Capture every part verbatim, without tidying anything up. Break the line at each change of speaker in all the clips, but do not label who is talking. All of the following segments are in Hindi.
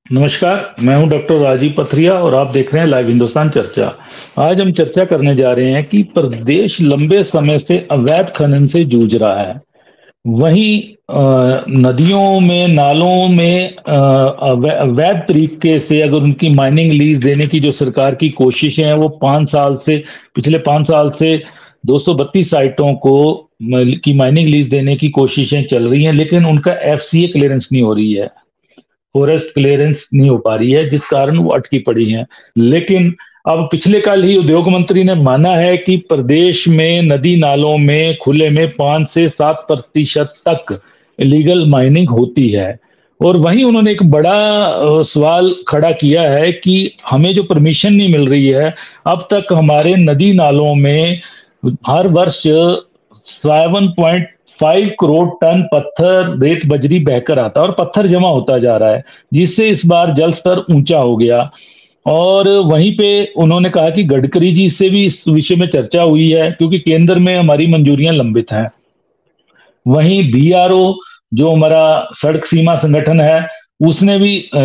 नमस्कार, मैं हूं डॉक्टर राजीव पथरिया और आप देख रहे हैं लाइव हिंदुस्तान चर्चा। आज हम चर्चा करने जा रहे हैं कि प्रदेश लंबे समय से अवैध खनन से जूझ रहा है। वहीं अ, नदियों में, नालों में अ, अवै अवैध तरीके से अगर उनकी माइनिंग लीज देने की जो सरकार की कोशिशें हैं, वो पाँच साल से पिछले पाँच साल से दो सौ बत्तीस साइटों को म की माइनिंग लीज देने की कोशिशें चल रही हैं, लेकिन उनका एफसीए क्लीयरेंस नहीं हो रही है। फॉरेस्ट क्लियरेंस नहीं हो पा रही है, जिस कारण वो अटकी पड़ी हैं। लेकिन अब पिछले कल ही उद्योग मंत्री ने माना है कि प्रदेश में नदी नालों में खुले में पांच से सात प्रतिशत तक इलीगल माइनिंग होती है। और वहीं उन्होंने एक बड़ा अ, सवाल खड़ा किया है कि हमें जो परमिशन नहीं मिल रही है, अब तक हमारे नदी नालों में हर वर्ष seven point five crore ton पत्थर रेत बजरी बहकर आता है और पत्थर जमा होता जा रहा है, जिससे इस बार जल स्तर ऊंचा हो गया। और वहीं पे उन्होंने कहा कि गडकरी जी से भी इस विषय में चर्चा हुई है, क्योंकि केंद्र में हमारी मंजूरियां लंबित हैं। वहीं बीआरओ जो हमारा सड़क सीमा संगठन है, उसने भी अ,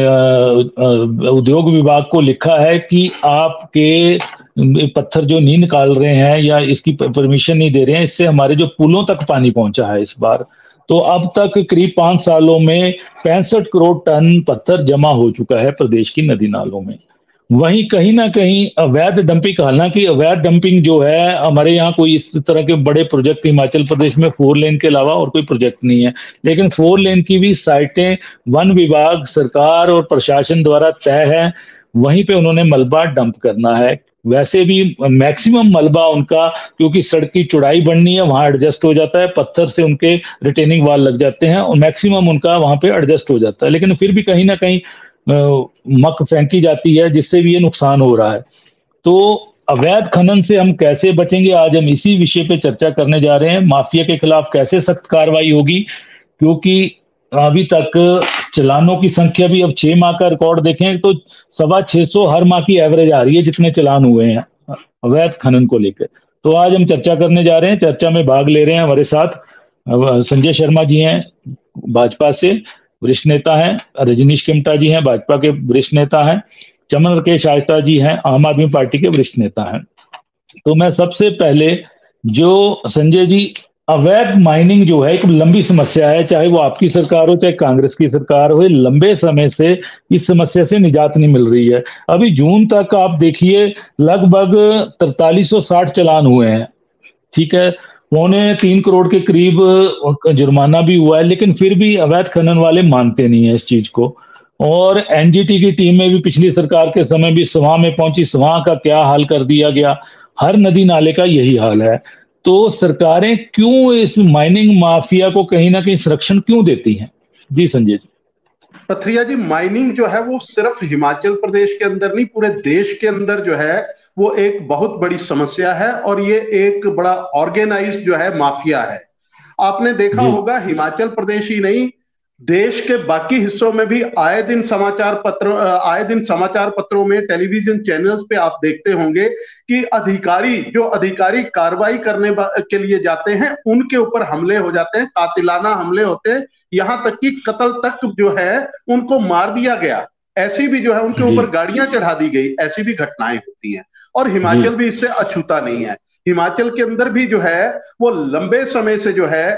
अ, उद्योग विभाग को लिखा है कि आपके पत्थर जो नहीं निकाल रहे हैं या इसकी परमिशन नहीं दे रहे हैं, इससे हमारे जो पुलों तक पानी पहुंचा है इस बार। तो अब तक करीब पांच सालों में पैंसठ करोड़ टन पत्थर जमा हो चुका है प्रदेश की नदी नालों में। वहीं कहीं ना कहीं अवैध डंपिंग, हालांकि अवैध डंपिंग जो है, हमारे यहाँ कोई इस तरह के बड़े प्रोजेक्ट हिमाचल प्रदेश में फोर लेन के अलावा और कोई प्रोजेक्ट नहीं है, लेकिन फोर लेन की भी साइटें वन विभाग, सरकार और प्रशासन द्वारा तय है। वहीं पे उन्होंने मलबा डंप करना है। वैसे भी मैक्सिमम मलबा उनका, क्योंकि सड़क की चौड़ाई बढ़नी है, वहां एडजस्ट हो जाता है, पत्थर से उनके रिटेनिंग वाल लग जाते हैं और मैक्सिमम उनका वहां पे एडजस्ट हो जाता है, लेकिन फिर भी कहीं ना कहीं अ, मक फेंकी जाती है, जिससे भी ये नुकसान हो रहा है। तो अवैध खनन से हम कैसे बचेंगे, आज हम इसी विषय पे चर्चा करने जा रहे हैं। माफिया के खिलाफ कैसे सख्त कार्रवाई होगी, क्योंकि अभी तक चलानों की संख्या भी, अब छह माह का रिकॉर्ड देखें तो सवा छह सौ हर माह की एवरेज आ रही है जितने चलान हुए हैं अवैध खनन को लेकर। तो आज हम चर्चा करने जा रहे हैं। चर्चा में भाग ले रहे हैं हमारे साथ अ, संजय शर्मा जी हैं, भाजपा से वरिष्ठ नेता हैं। रजनीश किमटा जी हैं, भाजपा के वरिष्ठ नेता हैं। चमन राकेश आयता जी हैं, आम आदमी पार्टी के वरिष्ठ नेता हैं। तो मैं सबसे पहले, जो संजय जी, अवैध माइनिंग जो है एक लंबी समस्या है, चाहे वो आपकी सरकार हो चाहे कांग्रेस की सरकार हो, ये लंबे समय से इस समस्या से निजात नहीं मिल रही है। अभी जून तक आप देखिए, लगभग तरतालीस सौ साठ चलान हुए हैं। ठीक है, पौने तीन करोड़ के करीब जुर्माना भी हुआ है, लेकिन फिर भी अवैध खनन वाले मानते नहीं है इस चीज को। और एनजीटी की टीम में भी पिछली सरकार के समय भी सवां में पहुंची, सवां का क्या हाल कर दिया गया। हर नदी नाले का यही हाल है। तो सरकारें क्यों इस माइनिंग माफिया को कहीं ना कहीं संरक्षण क्यों देती हैं? जी संजय जी।
पथरिया जी, माइनिंग जो है वो सिर्फ हिमाचल प्रदेश के अंदर नहीं, पूरे देश के अंदर जो है वो एक बहुत बड़ी समस्या है और ये एक बड़ा ऑर्गेनाइज जो है माफिया है। आपने देखा
जी
होगा हिमाचल प्रदेश ही नहीं, देश के बाकी हिस्सों में भी आए दिन समाचार पत्र आए दिन समाचार पत्रों में, टेलीविजन चैनल्स पे आप देखते होंगे कि अधिकारी जो अधिकारी कार्रवाई करने के लिए जाते हैं उनके ऊपर हमले हो जाते हैं, कातिलाना हमले होते हैं, यहां तक कि कत्ल तक जो है उनको मार दिया गया। ऐसी भी जो है उनके
जी
ऊपर गाड़ियां चढ़ा दी गई, ऐसी भी घटनाएं होती हैं। और
जी
हिमाचल भी इससे अछूता नहीं है। हिमाचल के अंदर भी जो है वो लंबे समय से जो है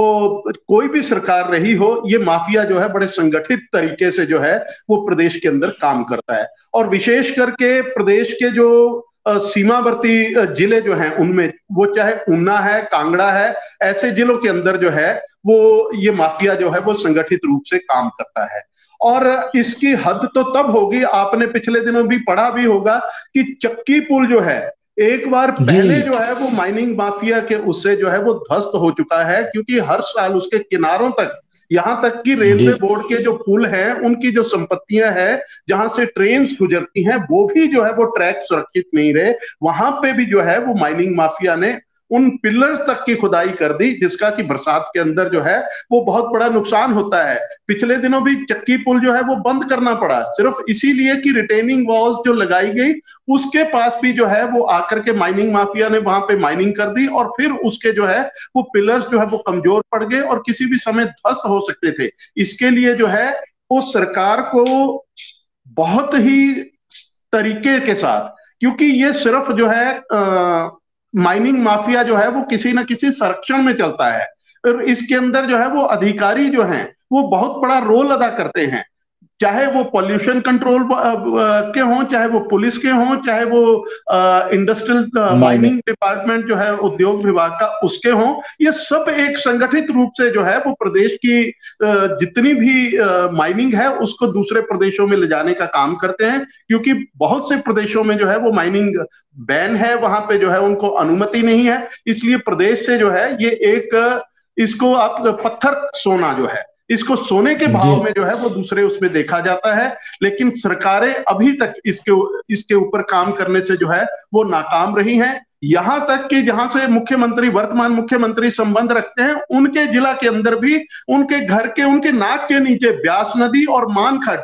वो कोई भी सरकार रही हो, ये माफिया जो है बड़े संगठित तरीके से जो है वो प्रदेश के अंदर काम करता है। और विशेष करके प्रदेश के जो सीमावर्ती जिले जो हैं उनमें, वो चाहे ऊना है, कांगड़ा है, ऐसे जिलों के अंदर जो है वो ये माफिया जो है वो संगठित रूप से काम करता है। और इसकी हद तो तब होगी, आपने पिछले दिनों भी पढ़ा भी होगा कि चक्की पुल जो है एक बार
जी
पहले जो है वो माइनिंग माफिया के उससे जो है वो ध्वस्त हो चुका है, क्योंकि हर साल उसके किनारों तक, यहां तक कि
जी
रेलवे बोर्ड के जो पुल हैं उनकी जो संपत्तियां हैं जहां से ट्रेन गुजरती हैं वो भी जो है वो ट्रैक सुरक्षित नहीं रहे। वहां पे भी जो है वो माइनिंग माफिया ने उन पिलर्स तक की खुदाई कर दी, जिसका कि बरसात के अंदर जो है वो बहुत बड़ा नुकसान होता है। पिछले दिनों भी चक्की पुल जो है वो बंद करना पड़ा, सिर्फ इसीलिए कि रिटेनिंग वॉल्स जो लगाई गई उसके पास भी जो है वो आकर के माइनिंग माफिया ने वहां पे माइनिंग कर दी और फिर उसके जो है वो पिलर्स जो है वो कमजोर पड़ गए और किसी भी समय ध्वस्त हो सकते थे। इसके लिए जो है वो सरकार को बहुत ही तरीके के साथ, क्योंकि ये सिर्फ जो है आ, माइनिंग माफिया जो है वो किसी न किसी संरक्षण में चलता है, और इसके अंदर जो है वो अधिकारी जो हैं वो बहुत बड़ा रोल अदा करते हैं, चाहे वो पॉल्यूशन कंट्रोल के हों, चाहे वो पुलिस के हों, चाहे वो इंडस्ट्रियल माइनिंग डिपार्टमेंट जो है उद्योग विभाग का उसके हों। ये सब एक संगठित रूप से जो है वो प्रदेश की uh, जितनी भी माइनिंग uh, है उसको दूसरे प्रदेशों में ले जाने का काम करते हैं, क्योंकि बहुत से प्रदेशों में जो है वो माइनिंग बैन है, वहां पे जो है उनको अनुमति नहीं है, इसलिए प्रदेश से जो है ये एक इसको आप पत्थर सोना जो है इसको सोने के भाव में जो है वो दूसरे उसमें देखा जाता है। लेकिन सरकारें अभी तक इसके इसके ऊपर काम करने से जो है वो नाकाम रही हैं। यहां तक कि जहां से मुख्यमंत्री वर्तमान मुख्यमंत्री संबंध रखते हैं, उनके जिला के अंदर भी उनके घर के उनके नाक के नीचे ब्यास नदी और मान खड्ड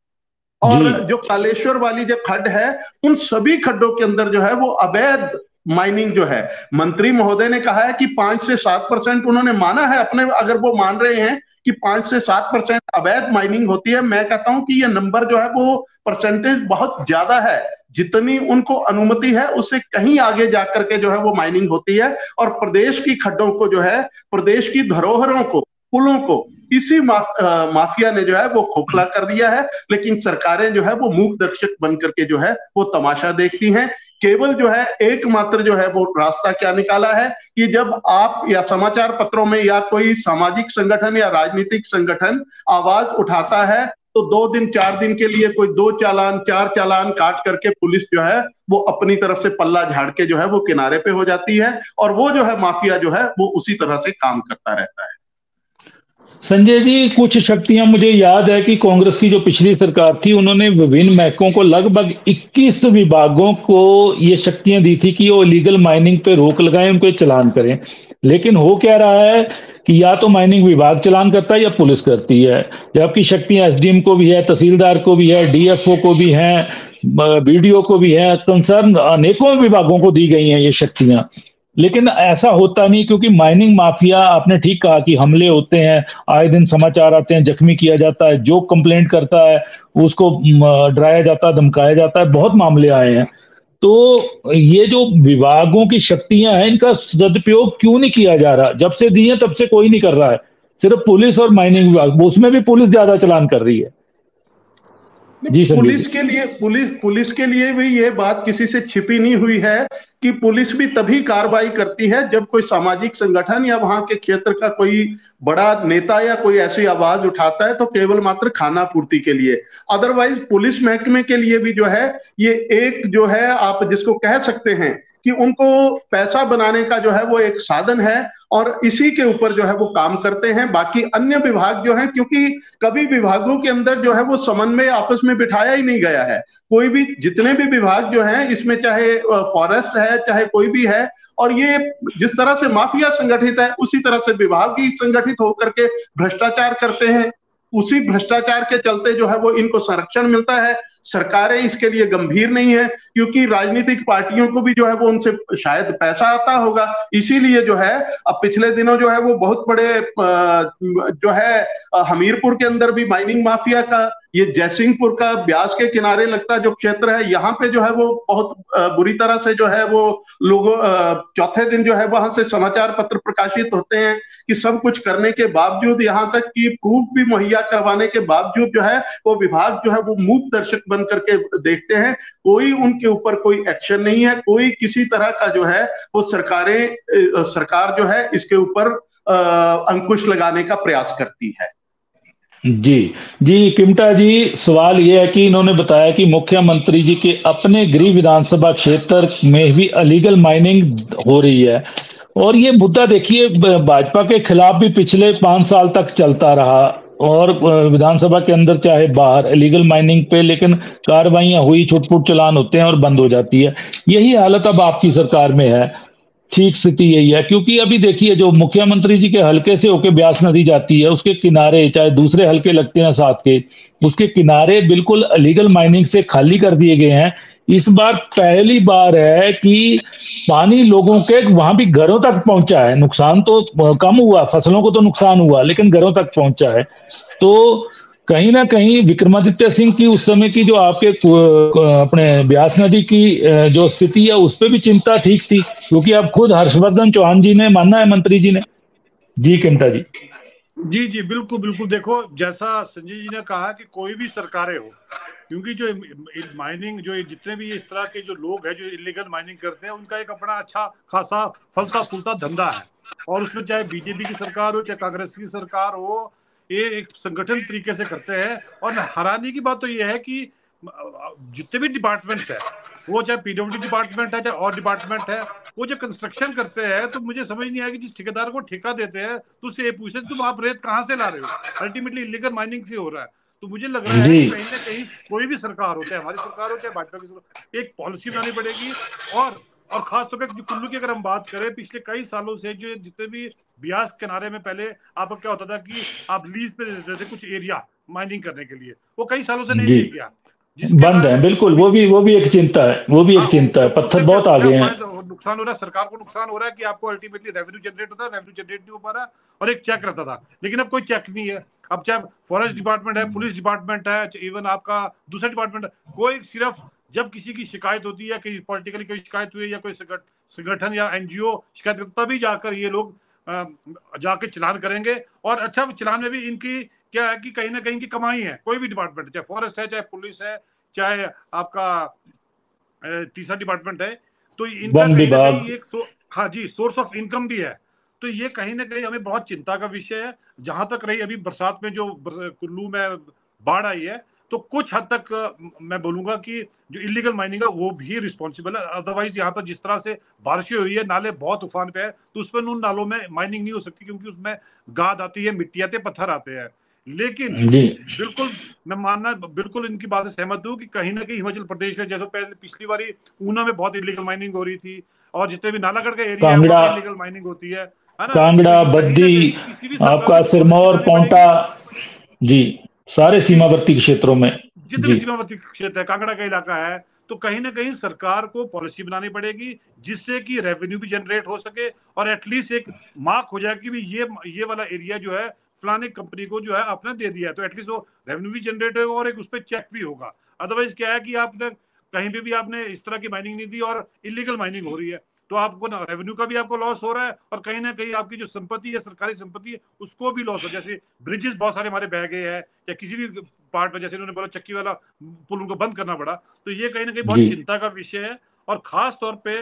और जो कालेश्वर वाली जो खड्ड है, उन सभी खड्डों के अंदर जो है वो अवैध माइनिंग जो है, मंत्री महोदय ने कहा है कि पांच से सात परसेंट उन्होंने माना है अपने, अगर वो मान रहे हैं कि पांच से सात परसेंट अवैध माइनिंग होती है, मैं कहता हूं कि ये नंबर जो है वो परसेंटेज बहुत ज्यादा है। जितनी उनको अनुमति है उससे कहीं आगे जाकर के जो है वो माइनिंग होती है, और प्रदेश की खड्डों को जो है, प्रदेश की धरोहरों को, पुलों को इसी माफ, आ, माफिया ने जो है वो खोखला कर दिया है। लेकिन सरकारें जो है वो मूक दर्शक बन करके जो है वो तमाशा देखती हैं। केवल जो है एकमात्र जो है वो रास्ता क्या निकाला है कि जब आप या समाचार पत्रों में या कोई सामाजिक संगठन या राजनीतिक संगठन आवाज उठाता है तो दो दिन चार दिन के लिए कोई दो चालान चार चालान काट करके पुलिस जो है वो अपनी तरफ से पल्ला झाड़ के जो है वो किनारे पे हो जाती है, और वो जो है माफिया जो है वो उसी तरह से काम करता रहता है।
संजय जी, कुछ शक्तियां, मुझे याद है कि कांग्रेस की जो पिछली सरकार थी उन्होंने विभिन्न महकमों को लगभग इक्कीस विभागों को ये शक्तियां दी थी कि वो इलीगल माइनिंग पे रोक लगाएं, उनको चलान करें। लेकिन हो क्या रहा है कि या तो माइनिंग विभाग चलान करता है या पुलिस करती है, जबकि शक्तियां एसडीएम को भी है, तहसीलदार को भी है, डीएफओ को भी है, बीडीओ को भी है, कंसर्न अनेकों विभागों को दी गई हैं ये शक्तियां। लेकिन ऐसा होता नहीं, क्योंकि माइनिंग माफिया, आपने ठीक कहा कि हमले होते हैं, आए दिन समाचार आते हैं, जख्मी किया जाता है, जो कंप्लेंट करता है उसको डराया जाता है, धमकाया जाता है, बहुत मामले आए हैं। तो ये जो विभागों की शक्तियां हैं इनका सदुपयोग क्यों नहीं किया जा रहा? जब से दी है तब से कोई नहीं कर रहा है, सिर्फ पुलिस और माइनिंग विभाग, उसमें भी पुलिस ज्यादा चालान कर रही है।
जी, पुलिस के लिए पुलिस पुलिस के लिए भी ये बात किसी से छिपी नहीं हुई है कि पुलिस भी तभी कार्रवाई करती है जब कोई सामाजिक संगठन या वहां के क्षेत्र का कोई बड़ा नेता या कोई ऐसी आवाज उठाता है, तो केवल मात्र खाना पूर्ति के लिए। अदरवाइज पुलिस महकमे के लिए भी जो है ये एक जो है आप जिसको कह सकते हैं कि उनको पैसा बनाने का जो है वो एक साधन है, और इसी के ऊपर जो है वो काम करते हैं। बाकी अन्य विभाग जो है, क्योंकि कभी विभागों के अंदर जो है वो समन्वय आपस में बिठाया ही नहीं गया है। कोई भी, जितने भी विभाग जो हैं इसमें चाहे फॉरेस्ट है चाहे कोई भी है, और ये जिस तरह से माफिया संगठित है उसी तरह से विभाग भी संगठित होकर के भ्रष्टाचार करते हैं। उसी भ्रष्टाचार के चलते जो है वो इनको संरक्षण मिलता है। सरकारें इसके लिए गंभीर नहीं है, क्योंकि राजनीतिक पार्टियों को भी जो है वो उनसे शायद पैसा आता होगा, इसीलिए जो है अब पिछले दिनों जो है वो बहुत बड़े जो है हमीरपुर के अंदर भी माइनिंग माफिया का, ये जयसिंहपुर का ब्यास के किनारे लगता जो क्षेत्र है, यहाँ पे जो है वो बहुत बुरी तरह से जो है वो लोगों, चौथे दिन जो है वहां से समाचार पत्र प्रकाशित होते हैं कि सब कुछ करने के बावजूद, यहाँ तक कि प्रूफ भी मुहैया करवाने के बावजूद जो है वो विभाग जो है वो मूक दर्शक बन करके देखते हैं। कोई उनके ऊपर कोई एक्शन नहीं है, कोई किसी तरह का जो है वो सरकारें सरकार जो है इसके ऊपर अंकुश लगाने का प्रयास करती है।
जी जी किमटा जी, सवाल यह है कि इन्होंने बताया कि मुख्यमंत्री जी के अपने गृह विधानसभा क्षेत्र में भी अलीगल माइनिंग हो रही है, और ये मुद्दा देखिए भाजपा के खिलाफ भी पिछले पांच साल तक चलता रहा, और विधानसभा के अंदर चाहे बाहर इलीगल माइनिंग पे, लेकिन कार्रवाइयां हुई, छुटपुट चालान होते हैं और बंद हो जाती है। यही हालत अब आपकी सरकार में है, ठीक स्थिति यही है। क्योंकि अभी देखिए जो मुख्यमंत्री जी के हलके से होके ब्यास नदी जाती है, उसके किनारे चाहे दूसरे हलके लगते हैं साथ के, उसके किनारे बिल्कुल इलीगल माइनिंग से खाली कर दिए गए हैं। इस बार पहली बार है कि पानी लोगों के वहां भी घरों तक पहुंचा है। नुकसान तो कम हुआ, फसलों को तो नुकसान हुआ, लेकिन घरों तक पहुंचा है। तो कहीं ना कहीं विक्रमादित्य सिंह की उस समय की जो आपके अपने ब्यास नदी की जो स्थिति है उस पर भी चिंता ठीक थी, क्योंकि अब खुद हर्षवर्धन चौहान जी ने माना है, मंत्री जी ने। जी किमटा जी।
जी जी बिल्कुल बिल्कुल। देखो, जैसा संजय जी ने कहा कि कोई भी सरकारें हो, क्योंकि जो माइनिंग, जो जितने भी इस तरह के जो लोग हैं जो इलीगल माइनिंग करते हैं, उनका एक अपना अच्छा खासा फलता फूलता धंधा है। और उसमें चाहे बीजेपी की सरकार हो चाहे कांग्रेस की सरकार हो, ये एक संगठन तरीके से करते हैं। और हैरानी की बात तो ये है कि जितने भी डिपार्टमेंट्स है, वो चाहे पीडब्ल्यूडी डिपार्टमेंट है चाहे और डिपार्टमेंट है, वो जो कंस्ट्रक्शन करते हैं, तो मुझे समझ नहीं आया कि जिस ठेकेदार को ठेका देते हैं तो उससे ये पूछते तुम आप रेत कहां से ला रहे हो, अल्टीमेटली इलीगल माइनिंग से हो रहा है। तो मुझे लग रहा है
जी
कि कहीं ना कहीं कोई भी सरकार हो, चाहे हमारी सरकार हो चाहे भाजपा की सरकार, एक पॉलिसी बनानी पड़ेगी। और और खासतौर पर जो कुल्लू की अगर हम बात करें, पिछले कई सालों से जो जितने भी ब्यास किनारे में पहले आपको क्या होता था कि आप लीज पे दे देते थे कुछ एरिया माइनिंग करने के लिए, वो कई सालों से नहीं
जी
दिया गया, जिसके
बंद है
कारण
बिल्कुल।
अभी
वो भी वो भी एक चिंता है, वो भी
हाँ,
एक चिंता है,
तो
पत्थर
उससे क्या
बहुत
क्या
आगे हैं।
फायदा नुकसान हो रहा है, सरकार को नुकसान हो रहा है कि आपको अल्टीमेटली रेवेन्यू जनरेट होता है, रेवेन्यू जनरेट नहीं हो पा रहा है। और एक चेक रहता था, लेकिन अब कोई चेक नहीं है। अब चाहे फॉरेस्ट डिपार्टमेंट है, पुलिस डिपार्टमेंट है, इवन आपका दूसरा डिपार्टमेंट है, कोई सिर्फ जब किसी की शिकायत होती है कि पॉलिटिकली कोई शिकायत हुई या कोई संगठन या एनजीओ शिकायत करता, तभी जाकर ये लोग जाके चलान करेंगे। और अच्छा, चलान में भी इनकी क्या है कि कहीं ना कहीं की कमाई है, कोई भी डिपार्टमेंट, चाहे फॉरेस्ट है चाहे पुलिस है चाहे आपका तीसरा डिपार्टमेंट है, तो इनका
वन
कहीं ना
विभाग।
कहीं एक सो, हाँ जी, सोर्स ऑफ इनकम भी है। तो ये कहीं ना कहीं हमें बहुत चिंता का विषय है। जहां तक रही अभी बरसात में जो कुल्लू में बाढ़ आई है, तो कुछ हद तक मैं बोलूंगा कि जो इलीगल माइनिंग है वो भी रिस्पॉन्सिबल है। अदरवाइज यहाँ पर जिस तरह से बारिशें हुई है, नाले बहुत उफान पे है, तो उस पर उन नालों में माइनिंग नहीं हो सकती, क्योंकि उसमें गाद आती है, मिट्टी आती है, पत्थर आते हैं। लेकिन
जी
बिल्कुल मैं मानना बिल्कुल इनकी बात से सहमत हूँ कि कहीं ना कहीं हिमाचल प्रदेश में, जैसे पहले पिछली बारी ऊना में बहुत इलीगल माइनिंग हो रही थी, और जितने भी नालागढ़ का एरिया है वहां
कांगड़ा,
पे इलीगल माइनिंग होती है है ना। तो
कांगड़ा,
ये कहीं ना
बद्दी,
कहीं किसी भी सरकार को
आपका
एक पॉलिसी
सिरमौर,
बनानी
पांवटा,
पड़ेगी
जी सारे
कि
सीमावर्ती क्षेत्रों में।
जितने भी
जी
सीमावर्ती क्षेत्र है, कांगड़ा का इलाका है, तो कहीं ना कहीं सरकार को पॉलिसी बनानी पड़ेगी जिससे कि रेवेन्यू भी जनरेट हो सके, और एटलीस्ट एक मार्क हो जाए कि भी ये ये वाला एरिया जो है फलाने कंपनी को जो है आपने दे दिया है, तो एटलीस्ट वो रेवेन्यू भी जनरेट होगा और एक उस पर चेक भी होगा। अदरवाइज क्या है कि आपने कहीं पे भी आपने इस तरह की माइनिंग नहीं दी और इलीगल माइनिंग हो रही है, तो आपको ना रेवेन्यू का भी आपको लॉस हो रहा है, और कहीं ना कहीं आपकी जो संपत्ति है, सरकारी संपत्ति है, उसको भी लॉस हो। जैसे ब्रिजेस बहुत सारे हमारे बह गए हैं, या किसी भी पार्ट में, जैसे उन्होंने बोला चक्की वाला पुल उनको बंद करना पड़ा, तो ये कहीं ना कहीं
जी
बहुत चिंता का विषय है। और खास तौर पे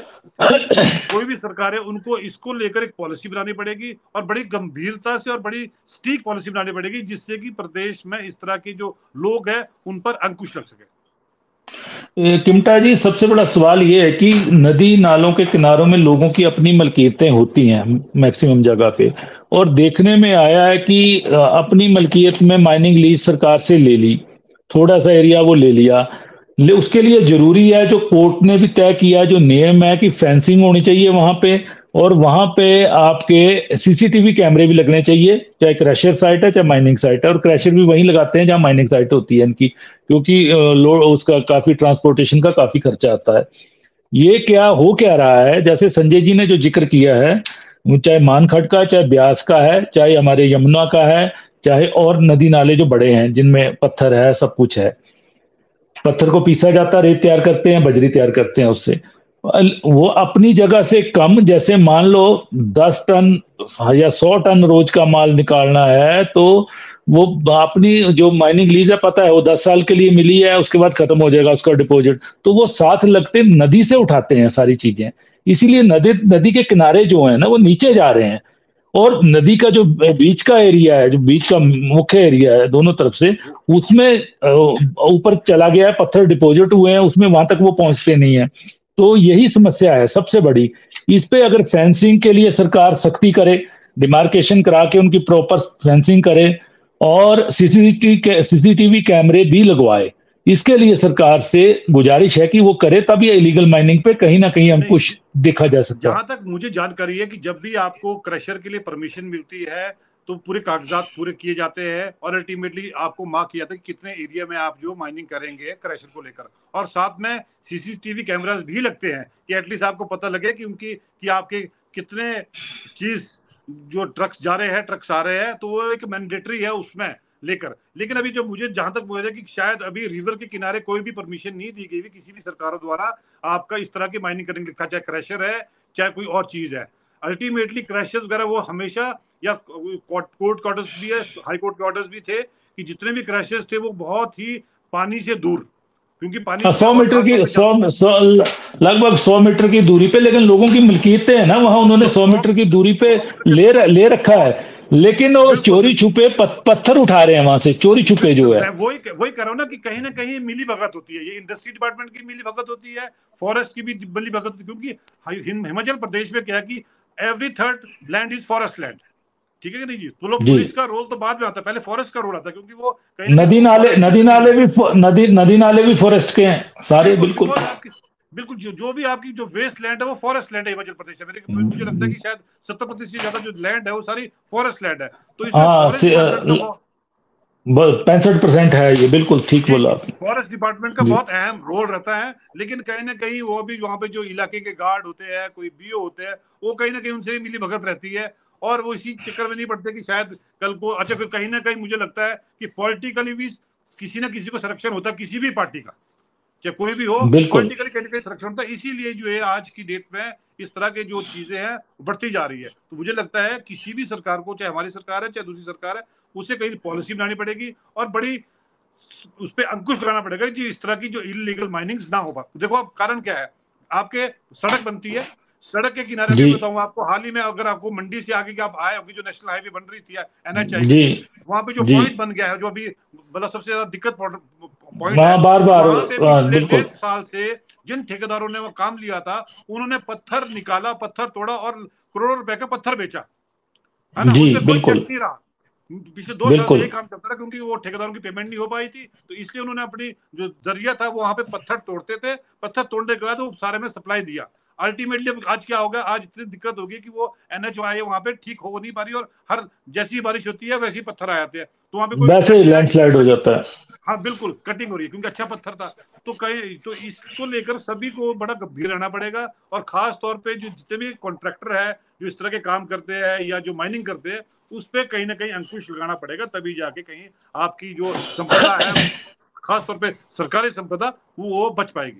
कोई भी सरकार है, उनको इसको लेकर एक पॉलिसी बनानी पड़ेगी, और बड़ी गंभीरता से और बड़ी स्ट्रिक्ट पॉलिसी बनानी पड़ेगी, जिससे कि प्रदेश में इस तरह के जो लोग हैं उन पर अंकुश लग सके।
किमटा जी, सबसे बड़ा सवाल ये है कि नदी नालों के किनारों में लोगों की अपनी मलकियतें होती हैं मैक्सिमम जगह पे, और देखने में आया है कि अपनी मलकियत में माइनिंग लीज सरकार से ले ली, थोड़ा सा एरिया वो ले लिया। ले उसके लिए जरूरी है, जो कोर्ट ने भी तय किया, जो नियम है कि फेंसिंग होनी चाहिए वहां पे, और वहां पे आपके सीसीटीवी कैमरे भी लगने चाहिए, चाहे क्रैशर साइट है चाहे माइनिंग साइट है। और क्रैशर भी वहीं लगाते हैं जहां माइनिंग साइट होती है इनकी, क्योंकि लोड उसका काफी ट्रांसपोर्टेशन का काफी खर्चा आता है। ये क्या हो क्या रहा है, जैसे संजय जी ने जो जिक्र किया है, चाहे मानखड़ का, चाहे ब्यास का है, चाहे हमारे यमुना का है, चाहे और नदी नाले जो बड़े हैं जिनमें पत्थर है, सब कुछ है, पत्थर को पीसा जाता है, रेत तैयार करते हैं, बजरी तैयार करते हैं उससे। वो अपनी जगह से कम, जैसे मान लो दस टन या सौ टन रोज का माल निकालना है, तो वो अपनी जो माइनिंग लीज है, पता है वो दस साल के लिए मिली है, उसके बाद खत्म हो जाएगा उसका डिपॉजिट, तो वो साथ लगते नदी से उठाते हैं सारी चीजें। इसीलिए नदी नदी के किनारे जो है ना, वो नीचे जा रहे हैं। और नदी का जो बीच का एरिया है, जो बीच का मुख्य एरिया है दोनों तरफ से, उसमें ऊपर चला गया है, पत्थर डिपॉजिट हुए हैं उसमें, वहां तक वो पहुंचते नहीं है। तो यही समस्या है सबसे बड़ी। इस पे अगर फेंसिंग के लिए सरकार सख्ती करे, डिमार्केशन करा के उनकी प्रॉपर फेंसिंग करे, और सीसीटीवी सीसीटीवी कैमरे भी लगवाए, इसके लिए सरकार से गुजारिश है कि वो करे, तब ये इलीगल माइनिंग पे कहीं ना कहीं अंकुश देखा जा सकता है।
जहां तक मुझे जानकारी है कि जब भी आपको क्रशर के लिए परमिशन मिलती है, तो पूरे कागजात पूरे किए जाते हैं, और अल्टीमेटली आपको मार्क किया जाता है कि कितने एरिया में आप जो माइनिंग करेंगे क्रशर को लेकर, और साथ में सीसीटीवी कैमरास भी लगते हैं कि एटलीस्ट आपको पता लगे कि उनकी कि आपके कितने चीज जो ट्रक्स जा रहे हैं, ट्रक्स आ रहे हैं, तो वो एक मैंडेटरी है उसमें। लेकर। लेकिन अभी जो मुझे जहां तक मुझे कि शायद अभी रिवर के किनारे कोई भी परमिशन नहीं दी गई किसी भी सरकारों द्वारा आपका इस तरह की माइनिंग करने का, चाहे क्रैशर है चाहे कोई और चीज है। अल्टीमेटली क्रैशर्स वगैरह वो हमेशा, या कोर्ट के ऑर्डर्स भी है, हाई कोर्ट के ऑर्डर्स भी थे कि जितने भी क्रैशर्स थे वो बहुत ही पानी से दूर, क्योंकि पानी
सौ मीटर की सौ सौ लगभग सौ मीटर की दूरी पे, लेकिन लोगों की मिल्कियतें हैं ना वहां, उन्होंने सौ मीटर की दूरी पे ले ले रखा है, लेकिन वो चोरी छुपे पत्थर उठा रहे हैं वहां से, चोरी छुपे जो है।
वही वही कह रहा हूं ना कि कहीं ना कहीं मिली भगत होती है, ये इंडस्ट्री डिपार्टमेंट की मिली भगत होती है, फॉरेस्ट की भी मिली भगत होती है, क्योंकि हिमाचल प्रदेश में क्या है कि every third land is forest land, ठीक है कि नहीं जी। तो लोग पुलिस का रोल तो बाद में आता है, पहले फॉरेस्ट का रोल आता है, क्योंकि वो
नदी नाले नदी नाले भी नदी नदी नाले भी फॉरेस्ट के हैं सारे। बिल्कुल
बिल्कुल जो जो भी आपकी जो वेस्ट लैंड है वो फॉरेस्ट लैंड है हिमाचल प्रदेश में। मेरे मुझे लगता है कि शायद सत्तर प्रतिशत से ज्यादा जो लैंड है वो सारी फॉरेस्ट लैंड है। तो इसमें
पैंसठ परसेंट है ये, बिल्कुल ठीक बोला।
फॉरेस्ट डिपार्टमेंट का बहुत अहम रोल रहता है, लेकिन कहीं ना कहीं वो भी वहाँ पे जो इलाके के गार्ड होते हैं, कोई बीओ होते हैं, वो कहीं ना कहीं उनसे मिली भगत रहती है, और वो इसी चक्कर में नहीं पड़ते कि शायद कल को, अच्छा फिर कहीं ना कहीं मुझे लगता है कि पॉलिटिकली भी किसी ना किसी को संरक्षण होता है, किसी भी पार्टी का, चाहे कोई भी हो, पॉलिटिकली कहीं ना कहीं संरक्षण होता है। इसीलिए जो है आज की डेट में इस तरह के जो चीजें हैं बढ़ती जा रही है। तो मुझे लगता है किसी भी सरकार को, चाहे हमारी सरकार है चाहे दूसरी सरकार है, उसे कहीं पॉलिसी बनानी पड़ेगी और बड़ी उस पर अंकुश लगाना पड़ेगा कि इस तरह की जो इलीगल माइनिंग्स ना हो पाए। देखो अब कारण क्या है, आपके सड़क बनती है, सड़क के किनारे में बताऊं आपको, हाल ही में अगर आपको मंडी से आगे आप आए होगी, जो नेशनल हाईवे बन रही थी एनएच हाईवे, वहां पे जो पॉइंट बन गया है, जो अभी मतलब सबसे ज्यादा दिक्कत पॉइंट है,
बार बार
पिछले डेढ़ साल से जिन ठेकेदारों ने वो काम लिया था, उन्होंने पत्थर निकाला, पत्थर तोड़ा और करोड़ों रुपए का पत्थर बेचा, है ना, उसमें कोई चेक नहीं रहा। पिछले दो साल से यही काम चलता रहा, क्योंकि वो ठेकेदारों की पेमेंट नहीं हो पाई थी, तो इसलिए उन्होंने अपनी जो जरिया था वो वहां पे पत्थर तोड़ते थे, पत्थर तोड़ने के बाद वो सारे में सप्लाई दिया। अल्टीमेटली आज क्या होगा, आज इतनी दिक्कत होगी कि वो एनएच आई है वहां पे ठीक हो नहीं पा रही, और हर जैसी बारिश होती है वैसे ही पत्थर आ जाते हैं, तो वहां पे कोई
वैसे ही लैंडस्लाइड हो जाता है।
हाँ बिल्कुल, कटिंग हो रही है क्योंकि अच्छा पत्थर था। तो कहीं तो इसको लेकर सभी को बड़ा गंभीर रहना पड़ेगा, और खास तौर पे जो जितने भी कॉन्ट्रैक्टर है जो इस तरह के काम करते हैं या जो माइनिंग करते हैं, उस पे कहीं ना कहीं अंकुश लगाना पड़ेगा, तभी जाके कहीं आपकी जो संपदा है, खास तौर पे सरकारी संपदा, वो बच पाएगी।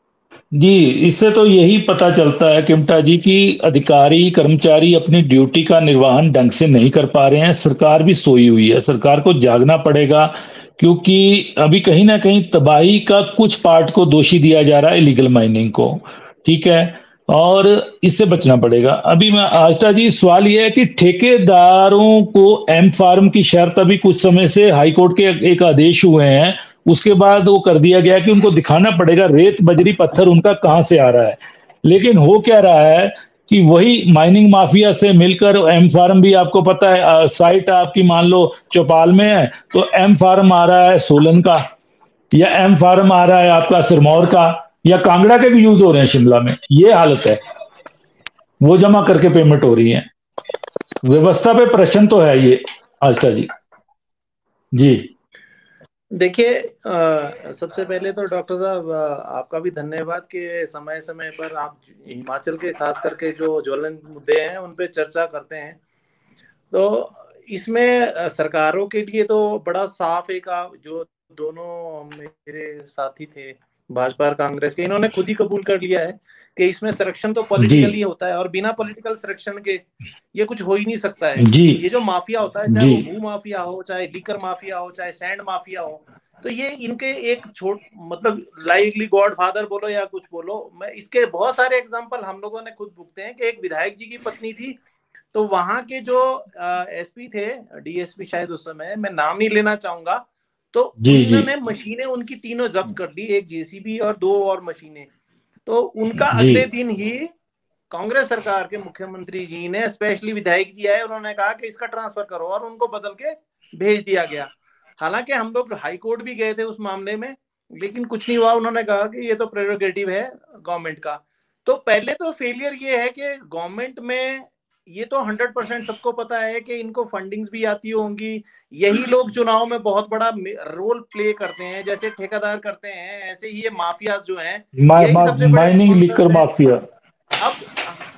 जी, इससे तो यही पता चलता है किमटा जी कि अधिकारी कर्मचारी अपनी ड्यूटी का निर्वहन ढंग से नहीं कर पा रहे हैं, सरकार भी सोई हुई है, सरकार को जागना पड़ेगा, क्योंकि अभी कहीं ना कहीं तबाही का कुछ पार्ट को दोषी दिया जा रहा है इलीगल माइनिंग को, ठीक है, और इससे बचना पड़ेगा। अभी मैं आस्था जी, सवाल यह है कि ठेकेदारों को एम फार्म की शर्त अभी कुछ समय से हाई कोर्ट के एक आदेश हुए हैं, उसके बाद वो कर दिया गया कि उनको दिखाना पड़ेगा रेत बजरी पत्थर उनका कहां से आ रहा है, लेकिन हो क्या रहा है कि वही माइनिंग माफिया से मिलकर एम फार्म भी, आपको पता है साइट आपकी मान लो चौपाल में है तो एम फार्म आ रहा है सोलन का, या एम फार्म आ रहा है आपका सिरमौर का, या कांगड़ा के भी यूज हो रहे हैं शिमला में, ये हालत है, वो जमा करके पेमेंट हो रही है। व्यवस्था पे प्रश्न तो है ये आस्था जी। जी
देखिए, सबसे पहले तो डॉक्टर साहब आपका भी धन्यवाद कि समय समय पर आप हिमाचल के खास करके जो ज्वलंत मुद्दे हैं उन पे चर्चा करते हैं। तो इसमें सरकारों के लिए तो बड़ा साफ एक, जो दोनों मेरे साथी थे भाजपा और कांग्रेस के, इन्होंने खुद ही कबूल कर लिया है कि इसमें संरक्षण तो पॉलिटिकली होता है, और बिना पॉलिटिकल संरक्षण के ये कुछ हो ही नहीं सकता है। ये जो माफिया होता है, चाहे वो भू माफिया हो, चाहे लिकर माफिया हो, चाहे सैंड माफिया हो, तो ये इनके एक छोट मतलब लाइकली गॉड फादर बोलो या कुछ बोलो, मैं इसके बहुत सारे एग्जाम्पल हम लोगों ने खुद भुगते हैं कि एक विधायक जी की पत्नी थी, तो वहां के जो एसपी थे, डीएसपी शायद उस समय, मैं नाम नहीं लेना चाहूंगा, तो उन्होंने मशीनें उनकी तीनों जब्त कर दी, एक जेसीबी और दो और मशीनें। तो उनका अगले दिन ही कांग्रेस सरकार के मुख्यमंत्री जी ने, स्पेशली विधायक जी आए, उन्होंने कहा कि इसका ट्रांसफर करो, और उनको बदल के भेज दिया गया। हालांकि हम लोग हाई कोर्ट भी गए थे उस मामले में, लेकिन कुछ नहीं हुआ। उन्होंने कहा कि ये तो प्रेरोगेटिव है गवर्नमेंट का। तो पहले तो फेलियर ये है कि गवर्नमेंट में ये तो हंड्रेड परसेंट सबको पता है कि इनको फंडिंग्स भी आती होंगी, यही लोग चुनाव में बहुत बड़ा रोल प्ले करते हैं, जैसे ठेकेदार करते हैं, ऐसे ही ये माफिया जो हैं,
मा, मा, माइनिंग लिकर माफिया।
अब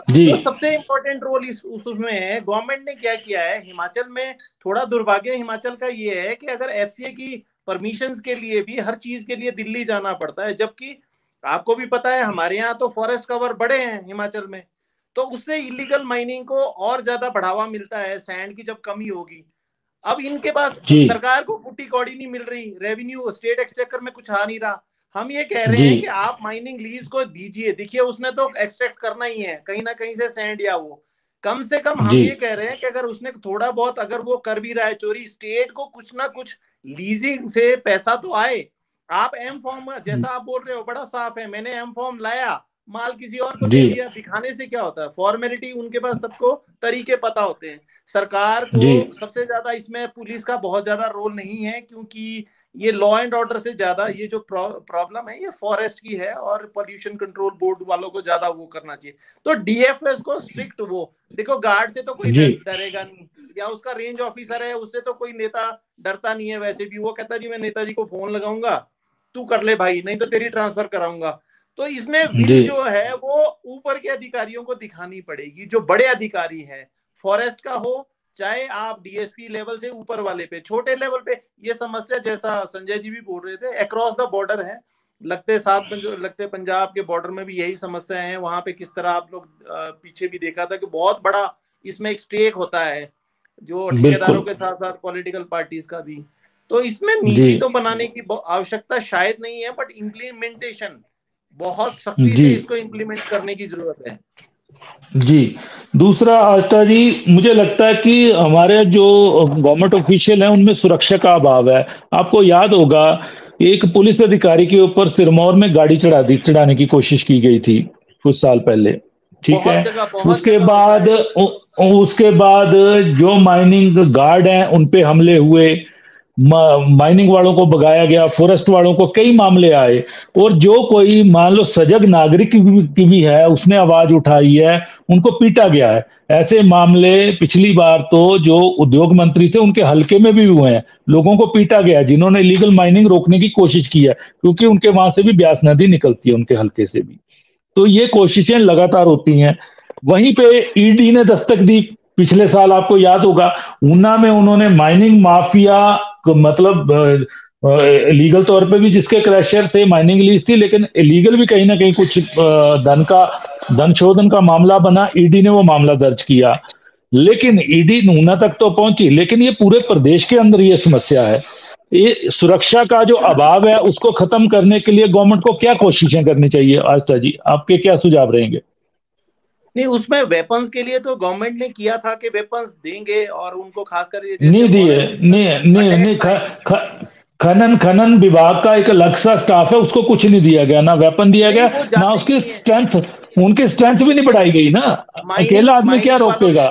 जी
तो सबसे इम्पोर्टेंट रोल इस उसमें है, गवर्नमेंट ने क्या किया है हिमाचल में। थोड़ा दुर्भाग्य हिमाचल का ये है कि अगर एफसीए की परमिशंस के लिए भी हर चीज के लिए दिल्ली जाना पड़ता है, जबकि आपको भी पता है हमारे यहाँ तो फॉरेस्ट कवर बड़े हैं हिमाचल में, तो उससे इलीगल माइनिंग को और ज्यादा बढ़ावा मिलता है, सैंड की जब कमी होगी। अब इनके पास
जी
सरकार को फुट्टी कौड़ी नहीं मिल रही, रेवेन्यू स्टेट एक्सचेकर में कुछ आ नहीं रहा। हम ये कह रहे
जी
हैं कि आप माइनिंग लीज को दीजिए, देखिए उसने तो एक्सट्रैक्ट करना ही है कहीं ना कहीं से सैंड या वो, कम से कम हम
जी
ये कह रहे हैं कि अगर उसने थोड़ा बहुत अगर वो कर भी रहा है चोरी, स्टेट को कुछ ना कुछ लीजिंग से पैसा तो आए। आप एम फॉर्म जैसा आप बोल रहे हो बड़ा साफ है, मैंने एम फॉर्म लाया, माल किसी और को दे
जी
दिया, दिखाने से क्या होता है, फॉर्मेलिटी उनके पास सबको तरीके पता होते हैं। सरकार
जी
को सबसे ज्यादा इसमें पुलिस का बहुत ज्यादा रोल नहीं है, क्योंकि ये लॉ एंड ऑर्डर से ज्यादा ये जो प्रॉब्लम है ये फॉरेस्ट की है, और पोल्यूशन कंट्रोल बोर्ड वालों को ज्यादा वो करना चाहिए। तो डीएफएस को स्ट्रिक्ट वो देखो, गार्ड से तो कोई
जी
डरेगा नहीं, या उसका रेंज ऑफिसर है उससे तो कोई नेता डरता नहीं है वैसे भी, वो कहता जी मैं नेताजी को फोन लगाऊंगा, तू कर ले भाई, नहीं तो तेरी ट्रांसफर कराऊंगा। तो इसमें
जी
विल जो है वो ऊपर के अधिकारियों को दिखानी पड़ेगी, जो बड़े अधिकारी हैं फॉरेस्ट का हो, चाहे आप डीएसपी लेवल से ऊपर वाले पे, छोटे लेवल पे ये समस्या जैसा संजय जी भी बोल रहे थे अक्रॉस द बॉर्डर है, लगते साथ लगते पंजाब के बॉर्डर में भी यही समस्या है। वहां पे किस तरह आप लोग पीछे भी देखा था कि बहुत बड़ा इसमें एक स्टेक होता है जो ठेकेदारों के साथ साथ पॉलिटिकल पार्टीज का भी। तो इसमें नीति तो बनाने की आवश्यकता शायद नहीं है, बट इम्प्लीमेंटेशन बहुत सख्ती से इसको इम्प्लीमेंट करने की जरूरत है।
जी दूसरा आस्था जी, मुझे लगता है कि हमारे जो गवर्नमेंट ऑफिशियल हैं उनमें सुरक्षा का अभाव है। आपको याद होगा एक पुलिस अधिकारी के ऊपर सिरमौर में गाड़ी चढ़ा दी चढ़ाने की कोशिश की गई थी कुछ साल पहले, ठीक है।
जगह, बहुत
उसके
जगह
बाद उसके बाद जो माइनिंग गार्ड हैं उन पे हमले हुए, माइनिंग वालों को भगाया गया, फॉरेस्ट वालों को कई मामले आए, और जो कोई मान लो सजग नागरिक की भी है उसने आवाज उठाई है उनको पीटा गया है। ऐसे मामले पिछली बार तो जो उद्योग मंत्री थे उनके हलके में भी हुए हैं, लोगों को पीटा गया है जिन्होंने इलीगल माइनिंग रोकने की कोशिश की है, क्योंकि उनके वहां से भी ब्यास नदी निकलती है उनके हलके से भी। तो ये कोशिशें लगातार होती हैं। वहीं पे ईडी ने दस्तक दी पिछले साल, आपको याद होगा ऊना में उन्होंने माइनिंग माफिया मतलब लीगल तौर पे भी जिसके क्रैशर थे, माइनिंग लीज थी, लेकिन इलीगल भी कहीं ना कहीं कुछ धन का धन शोधन का मामला बना, ईडी ने वो मामला दर्ज किया, लेकिन ईडी ऊना तक तो पहुंची, लेकिन ये पूरे प्रदेश के अंदर ये समस्या है। ये सुरक्षा का जो अभाव है उसको खत्म करने के लिए गवर्नमेंट को क्या कोशिशें करनी चाहिए? आस्था जी आपके क्या सुझाव रहेंगे?
नहीं, उसमें वेपन्स के लिए तो गवर्नमेंट ने किया था कि वेपन्स देंगे, और उनको खासकर
नहीं दिए, नहीं नहीं नहीं ख, ख, खनन खनन विभाग का एक अलग सा स्टाफ है, उसको कुछ नहीं दिया गया, ना वेपन दिया गया, ना उसकी स्ट्रेंथ, उनकी स्ट्रेंथ भी नहीं बढ़ाई गई ना। अकेला आदमी क्या रोकेगा?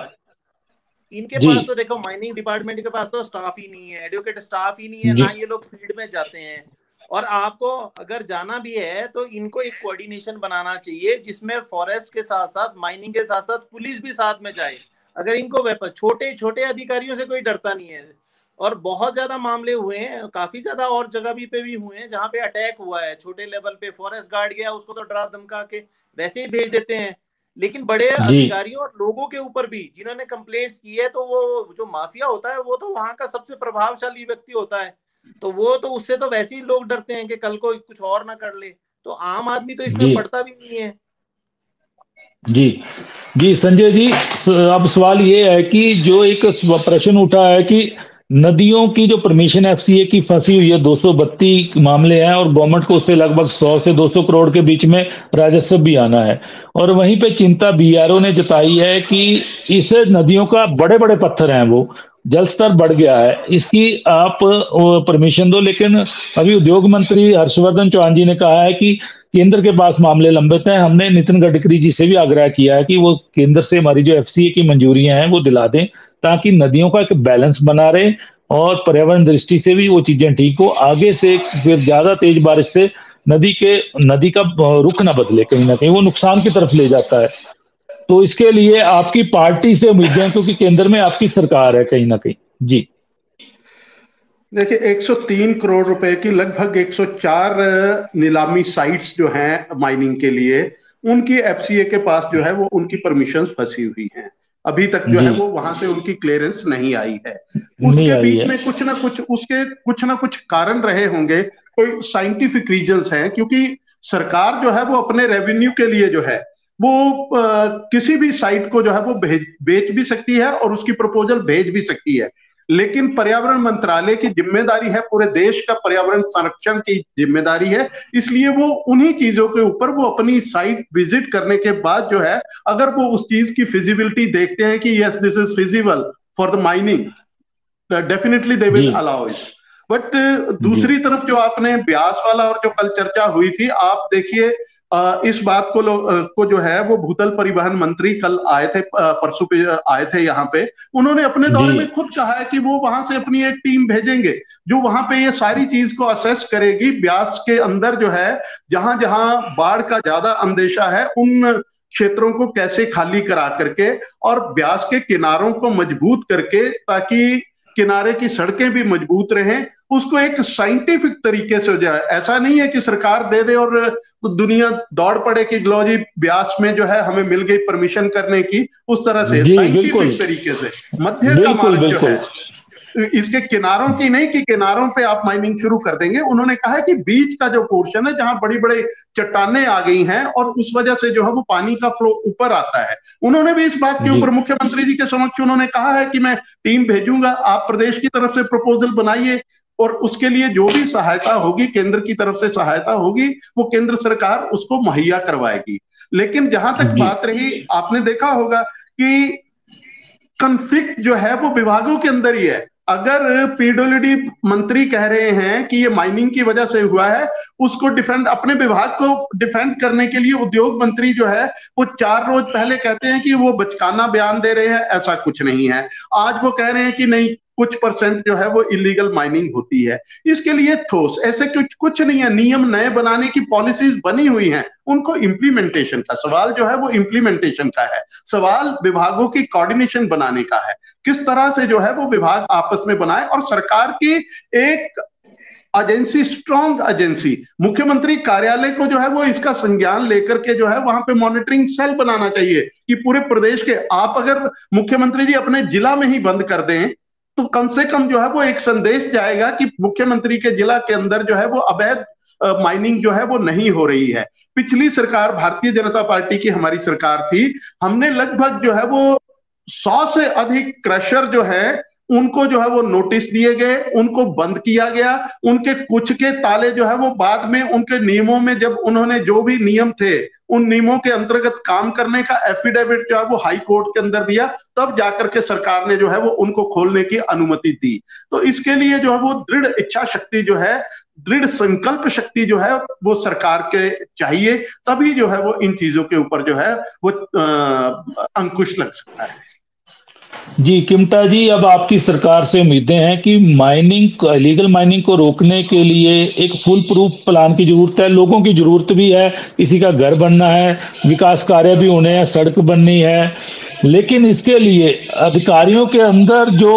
इनके पास तो देखो माइनिंग डिपार्टमेंट के पास तो स्टाफ ही नहीं है, एडवोकेट स्टाफ ही नहीं है, ना ये लोग फील्ड में जाते हैं। और आपको अगर जाना भी है तो इनको एक कोऑर्डिनेशन बनाना चाहिए जिसमें फॉरेस्ट के साथ साथ माइनिंग के साथ साथ पुलिस भी साथ में जाए। अगर इनको वेपन, छोटे छोटे अधिकारियों से कोई डरता नहीं है, और बहुत ज्यादा मामले हुए हैं, काफी ज्यादा और जगह भी पे भी हुए हैं जहाँ पे अटैक हुआ है, छोटे लेवल पे फॉरेस्ट गार्ड गया उसको तो डरा धमका के वैसे ही भेज देते हैं, लेकिन बड़े अधिकारियों और लोगों के ऊपर भी जिन्होंने कंप्लेंट्स की है, तो वो जो माफिया होता है वो तो वहां का सबसे प्रभावशाली व्यक्ति होता है, तो वो तो उससे तो वैसे ही लोग डरते हैं कि कल को कुछ और ना कर ले, तो आम आदमी तो इसमें पड़ता भी नहीं है।
जी जी संजय जी, अब सवाल ये है कि जो एक प्रश्न उठा है कि नदियों की जो परमिशन एफसीए की फंसी हुई है, दो सौ बत्तीस मामले हैं और गवर्नमेंट को उससे लगभग सौ से दो सौ करोड़ के बीच में राजस्व भी आना है, और वहीं पे चिंता बीआरओ ने जताई है कि इस नदियों का बड़े बड़े पत्थर हैं, वो जल स्तर बढ़ गया है, इसकी आप परमिशन दो। लेकिन अभी उद्योग मंत्री हर्षवर्धन चौहान जी ने कहा है कि केंद्र के पास मामले लंबित हैं। हमने नितिन गडकरी जी से भी आग्रह किया है कि वो केंद्र से हमारी जो एफसीए की मंजूरियां हैं वो दिला दें, ताकि नदियों का एक बैलेंस बना रहे और पर्यावरण दृष्टि से भी वो चीजें ठीक हो। आगे से फिर ज्यादा तेज बारिश से नदी के नदी का रुख ना बदले, कहीं ना कहीं वो नुकसान की तरफ ले जाता है। तो इसके लिए आपकी पार्टी से उम्मीदें हैं, क्योंकि केंद्र में आपकी सरकार है कहीं ना कहीं। जी
देखिए, एक सौ तीन करोड़ रुपए की लगभग एक सौ चार नीलामी साइट्स जो हैं माइनिंग के लिए, उनकी एफसीए के पास जो है वो उनकी परमिशन फंसी हुई हैं, अभी तक जो है वो वहां से उनकी क्लियरेंस नहीं आई है। उसके बीच में कुछ ना कुछ उसके कुछ ना कुछ कारण रहे होंगे, कोई साइंटिफिक रीजंस हैं, क्योंकि सरकार जो है वो अपने रेवेन्यू के लिए जो है वो आ, किसी भी साइट को जो है वो बेच भी सकती है और उसकी प्रपोजल भेज भी सकती है, लेकिन पर्यावरण मंत्रालय की जिम्मेदारी है, पूरे देश का पर्यावरण संरक्षण की जिम्मेदारी है, इसलिए वो उन्हीं चीजों के ऊपर वो अपनी साइट विजिट करने के बाद जो है अगर वो उस चीज की फिजिबिलिटी देखते हैं कि yes this is feasible for the mining, definitely they will allow it. But दूसरी तरफ जो आपने ब्यास वाला और जो कल चर्चा हुई थी, आप देखिए इस बात को को जो है वो भूतल परिवहन मंत्री कल आए थे, परसों पे आए थे यहाँ पे, उन्होंने अपने दौर में खुद कहा है कि वो वहां से अपनी एक टीम भेजेंगे जो वहां पे ये सारी चीज को असेस करेगी, ब्यास के अंदर जो है जहां जहां बाढ़ का ज्यादा अंदेशा है उन क्षेत्रों को कैसे खाली करा करके और ब्यास के किनारों को मजबूत करके, ताकि किनारे की सड़कें भी मजबूत रहें, उसको एक साइंटिफिक तरीके से हो जाए। ऐसा नहीं है कि सरकार दे दे और दुनिया दौड़ पड़े कि लो जी ब्यास में जो है हमें मिल गई परमिशन करने की, उस तरह से साइंटिफिक तरीके से मध्य का मार्ग जो है, इसके किनारों की नहीं कि किनारों पे आप माइनिंग शुरू कर देंगे। उन्होंने कहा है कि बीच का जो पोर्शन है जहां बड़ी बड़ी चट्टानें आ गई हैं और उस वजह से जो है वो पानी का फ्लो ऊपर आता है, उन्होंने भी इस बात के ऊपर मुख्यमंत्री जी के समक्ष उन्होंने कहा है कि मैं टीम भेजूंगा, आप प्रदेश की तरफ से प्रपोजल बनाइए और उसके लिए जो भी सहायता होगी, केंद्र की तरफ से सहायता होगी, वो केंद्र सरकार उसको मुहैया करवाएगी। लेकिन जहां तक बात रही, आपने देखा होगा कि कॉन्फ्लिक्ट जो है वो विभागों के अंदर ही है। अगर पीडब्ल्यूडी मंत्री कह रहे हैं कि ये माइनिंग की वजह से हुआ है, उसको डिफेंड, अपने विभाग को डिफेंड करने के लिए उद्योग मंत्री जो है वो चार रोज पहले कहते हैं कि वो बचकाना बयान दे रहे हैं, ऐसा कुछ नहीं है। आज वो कह रहे हैं कि नहीं कुछ परसेंट जो है वो इलीगल माइनिंग होती है। इसके लिए ठोस ऐसे कुछ कुछ नहीं है, नियम नए बनाने की पॉलिसीज बनी हुई हैं, उनको इम्प्लीमेंटेशन का सवाल जो है वो इम्प्लीमेंटेशन का है, सवाल विभागों की कोऑर्डिनेशन बनाने का है, किस तरह से जो है वो विभाग आपस में बनाए और सरकार की एक एजेंसी, स्ट्रॉन्ग एजेंसी, मुख्यमंत्री कार्यालय को जो है वो इसका संज्ञान लेकर के जो है वहां पे मॉनिटरिंग सेल बनाना चाहिए कि पूरे प्रदेश के, आप अगर मुख्यमंत्री जी अपने जिला में ही बंद कर दें तो कम से कम जो है वो एक संदेश जाएगा कि मुख्यमंत्री के जिला के अंदर जो है वो अवैध माइनिंग जो है वो नहीं हो रही है। पिछली सरकार भारतीय जनता पार्टी की हमारी सरकार थी, हमने लगभग जो है वो सौ से अधिक क्रशर जो है उनको जो है वो नोटिस दिए गए, उनको बंद किया गया, उनके कुछ के ताले जो है वो बाद में उनके नियमों में जब उन्होंने जो भी नियम थे उन नियमों के अंतर्गत काम करने का एफिडेविट जो है वो हाई कोर्ट के अंदर दिया, तब जाकर के सरकार ने जो है वो उनको खोलने की अनुमति दी। तो इसके लिए जो है वो दृढ़ इच्छा शक्ति जो है, दृढ़ संकल्प शक्ति जो है वो सरकार के चाहिए, तभी जो है वो इन चीजों के ऊपर जो है वो आ, अंकुश लग सकता है।
जी किमटा जी, अब आपकी सरकार से उम्मीदें हैं कि माइनिंग, इलीगल माइनिंग को रोकने के लिए एक फुल प्रूफ प्लान की जरूरत है, लोगों की जरूरत भी है, किसी का घर बनना है, विकास कार्य भी होने हैं, सड़क बननी है, लेकिन इसके लिए अधिकारियों के अंदर जो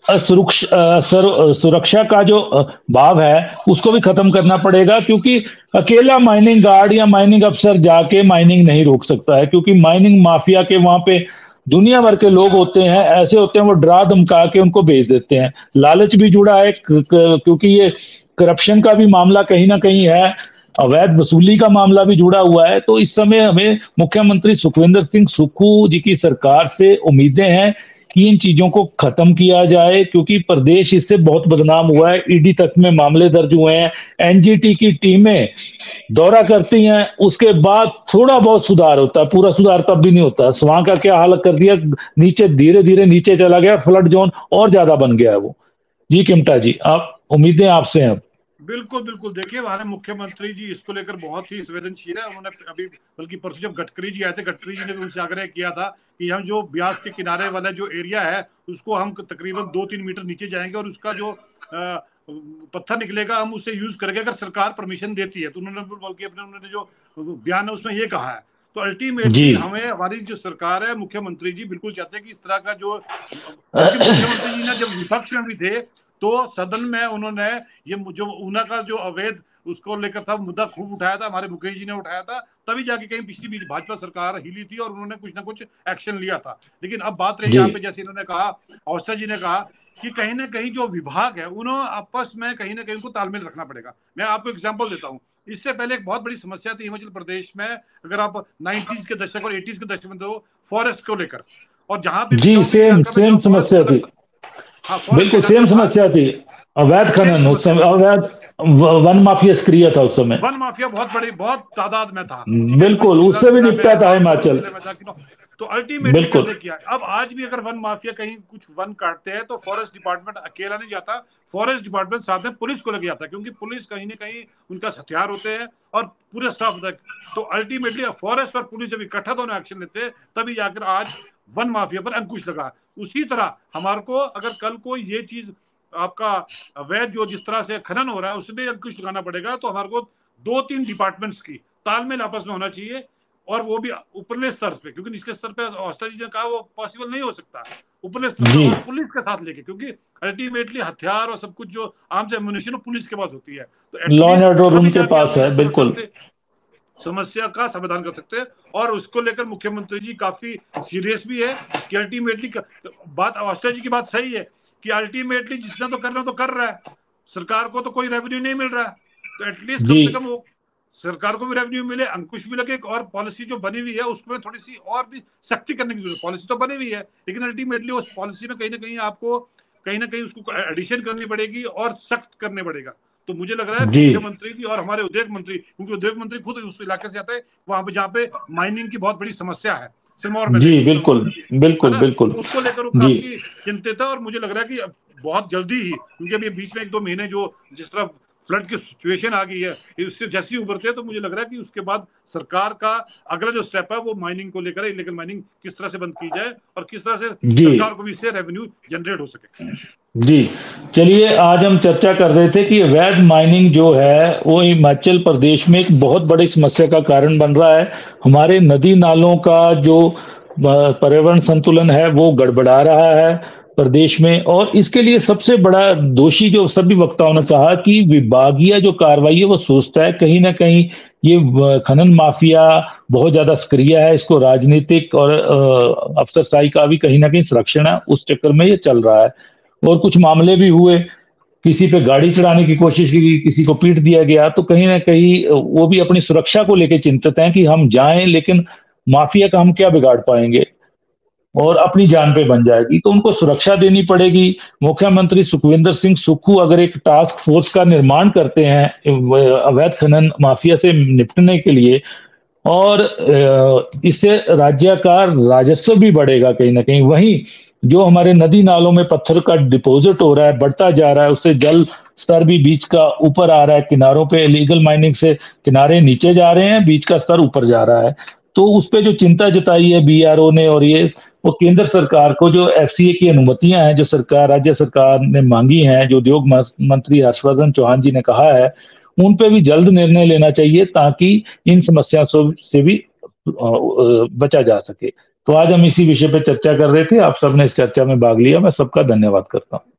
सुरक्षा का जो भाव है उसको भी खत्म करना पड़ेगा, क्योंकि अकेला माइनिंग गार्ड या माइनिंग अफसर जाके माइनिंग नहीं रोक सकता है, क्योंकि माइनिंग माफिया के वहां पे दुनिया भर के लोग होते हैं, ऐसे होते हैं वो डरा धमका के उनको भेज देते हैं, लालच भी जुड़ा है क्योंकि ये करप्शन का भी मामला कहीं ना कहीं है, अवैध वसूली का मामला भी जुड़ा हुआ है। तो इस समय हमें मुख्यमंत्री सुखविंदर सिंह सुक्खू जी की सरकार से उम्मीदें हैं कि इन चीजों को खत्म किया जाए, क्योंकि प्रदेश इससे बहुत बदनाम हुआ है, ईडी तक में मामले दर्ज हुए हैं, एनजीटी की टीमें दौरा करती हैं, उसके बाद थोड़ा बहुत सुधार होता है, पूरा सुधार तब भी नहीं होता। स्वां का क्या हाल कर दिया, नीचे धीरे धीरे नीचे चला गया, फ्लड जोन और ज्यादा बन गया है वो। जी किमटा जी, आप उम्मीदें आपसे हैं।
बिल्कुल बिल्कुल, देखिए हमारे मुख्यमंत्री जी इसको लेकर बहुत ही संवेदनशील है। उन्होंने अभी बल्कि परसों जब गडकरी जी आए थे, गडकरी जी ने भी उनसे आग्रह किया था कि हम जो ब्यास के किनारे वाला जो एरिया है उसको हम तकरीबन दो तीन मीटर नीचे जाएंगे और उसका जो आ, पत्थर निकलेगा हम उससे यूज करेंगे अगर सरकार परमिशन देती है। तो उन्होंने बल्कि अपने उन्होंने जो बयान है उसमें ये कहा है। तो अल्टीमेटली हमें, हमारी जो सरकार है, मुख्यमंत्री जी बिल्कुल चाहते हैं कि इस तरह का जो, मुख्यमंत्री जी ने जब विपक्ष में भी थे तो सदन में उन्होंने ये जो ऊना का जो अवैध उसको लेकर था मुद्दा खूब उठाया था, हमारे मुकेश जी ने उठाया था, तभी जाके कहीं पिछली भाजपा सरकार हिली थी और उन्होंने कुछ ना कुछ एक्शन लिया था। लेकिन अब बात रही यहाँ पे, जैसे इन्होंने कहा, अवस्थी जी ने कहा कि कहीं ना कहीं जो विभाग है उन्होंने आपस में कहीं ना कहीं उनको तालमेल रखना पड़ेगा। मैं आपको एग्जांपल देता हूँ, इससे पहले एक बहुत बड़ी समस्या थी हिमाचल प्रदेश में, अगर आप नाइनटीज के दशक और एटीज के दशक में दो, फॉरेस्ट को लेकर, और जहां पे
जी सेम सेम समस्या थी। हाँ, बिल्कुल सेम समस्या थी, अवैध खनन, उस समय अवैध वन माफिया सक्रिय था, उस समय
वन माफिया बहुत बड़ी बहुत तादाद में था,
बिल्कुल, उससे भी निपटा था हिमाचल।
तो अल्टीमेटली कैसे किया, अब आज भी अगर वन माफिया कहीं कुछ वन काटते हैं तो फॉरेस्ट डिपार्टमेंट अकेला नहीं जाता, फॉरेस्ट डिपार्टमेंट साथ में पुलिस को लग जाता है, क्योंकि पुलिस कहीं ना कहीं उनका हथियार होते हैं और पूरे स्टाफ होता है। तो अल्टीमेटली फॉरेस्ट और पुलिस जब इकट्ठा दोनों एक्शन लेते हैं तभी जाकर आज वन माफिया पर अंकुश लगा। उसी तरह हमारे को अगर कल को ये चीज आपका अवैध जो जिस तरह से खनन हो रहा है उसमें अंकुश लगाना पड़ेगा, तो हमारे को दो तीन डिपार्टमेंट्स की तालमेल आपस में होना चाहिए, और वो भी उपरले स्तर पे, क्योंकि निचले स्तर पे अवस्थी जी ने कहा वो पॉसिबल नहीं हो सकता, उपरले स्तर पे और पुलिस के साथ लेके, क्योंकि अल्टीमेटली हथियार और सब कुछ जो आम से एम्युनिशन पुलिस के पास होती है, तो
लॉ एंड ऑर्डर उनके पास है, बिल्कुल
समस्या का समाधान कर सकते हैं। और उसको लेकर मुख्यमंत्री जी काफी सीरियस भी है कि अल्टीमेटली बात अवस्थी जी की बात सही है कि अल्टीमेटली जितना तो कर रहा तो कर रहा है, सरकार को तो कोई रेवेन्यू नहीं मिल रहा है, तो एटलीस्ट कम से कम वो सरकार को भी रेवेन्यू मिले, अंकुश भी लगे, और पॉलिसी जो बनी हुई है उसमें थोड़ी सी और भी सख्ती करने की जरूरत है। पॉलिसी तो बनी हुई है लेकिन अल्टीमेटली उस पॉलिसी में कहीं ना कहीं आपको कहीं ना कहीं उसको एडिशन करनी पड़ेगी और सख्त करने पड़ेगा। तो मुझे लग रहा है मुख्यमंत्री जी और हमारे उद्योग मंत्री, क्योंकि उद्योग मंत्री खुद उस इलाके से आते हैं वहां पे जहाँ पे माइनिंग की बहुत बड़ी समस्या है सिरमौर में, जी
बिल्कुल बिल्कुल बिल्कुल,
उसको लेकर वो काफी चिंतित है। और मुझे लग रहा है कि बहुत जल्दी ही, क्योंकि अभी बीच में एक दो महीने जो जिस तरह फ्लड की सिचुएशन आ गई है, इससे जैसे ही उभरते हैं तो मुझे लग रहा है कि उसके बाद सरकार का अगला जो स्टेप है वो माइनिंग को लेकर, इलीगल माइनिंग किस तरह से बंद की जाए और किस तरह से सरकार को भी इससे रेवेन्यू जनरेट हो सके।
जी चलिए, आज हम चर्चा कर रहे थे कि अवैध माइनिंग जो है वो हिमाचल प्रदेश में एक बहुत बड़ी समस्या का कारण बन रहा है। हमारे नदी नालों का जो पर्यावरण संतुलन है वो गड़बड़ा रहा है प्रदेश में, और इसके लिए सबसे बड़ा दोषी जो सभी वक्ताओं ने कहा कि विभागीय जो कार्रवाई है वो सोचता है कहीं ना कहीं ये खनन माफिया बहुत ज्यादा सक्रिय है, इसको राजनीतिक और अफसरशाही का भी कहीं ना कहीं संरक्षण है, उस चक्कर में ये चल रहा है। और कुछ मामले भी हुए, किसी पे गाड़ी चढ़ाने की कोशिश की, किसी को पीट दिया गया, तो कहीं ना कहीं वो भी अपनी सुरक्षा को लेकर चिंतित हैं कि हम जाएं लेकिन माफिया का हम क्या बिगाड़ पाएंगे और अपनी जान पे बन जाएगी, तो उनको सुरक्षा देनी पड़ेगी। मुख्यमंत्री सुखविंदर सिंह सुक्खू अगर एक टास्क फोर्स का निर्माण करते हैं अवैध खनन माफिया से निपटने के लिए, और इससे राज्य का राजस्व भी बढ़ेगा कहीं ना कहीं। वहीं जो हमारे नदी नालों में पत्थर का डिपॉजिट हो रहा है, बढ़ता जा रहा है, उससे जल स्तर भी बीच का ऊपर आ रहा है, किनारों पे इलीगल माइनिंग से किनारे नीचे जा रहे हैं, बीच का स्तर ऊपर जा रहा है। तो उस पे जो चिंता जताई है बीआरओ ने, और ये वो केंद्र सरकार को जो एफसीए की अनुमतियां हैं जो सरकार राज्य सरकार ने मांगी हैं, जो उद्योग मंत्री हर्षवर्धन चौहान जी ने कहा है, उन पे भी जल्द निर्णय लेना चाहिए ताकि इन समस्याओं से भी बचा जा सके। तो आज हम इसी विषय पे चर्चा कर रहे थे, आप सबने इस चर्चा में भाग लिया, मैं सबका धन्यवाद करता हूँ।